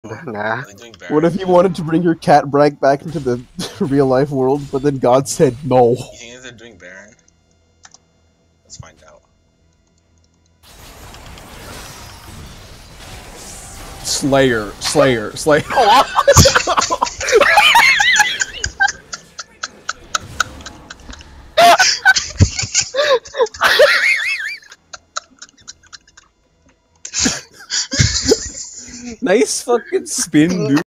Nah. Are they doing Baron? What if you wanted to bring your cat brag back into the real life world, but then God said no? You think they're doing Baron? Let's find out. Slayer. Nice fucking spin, dude.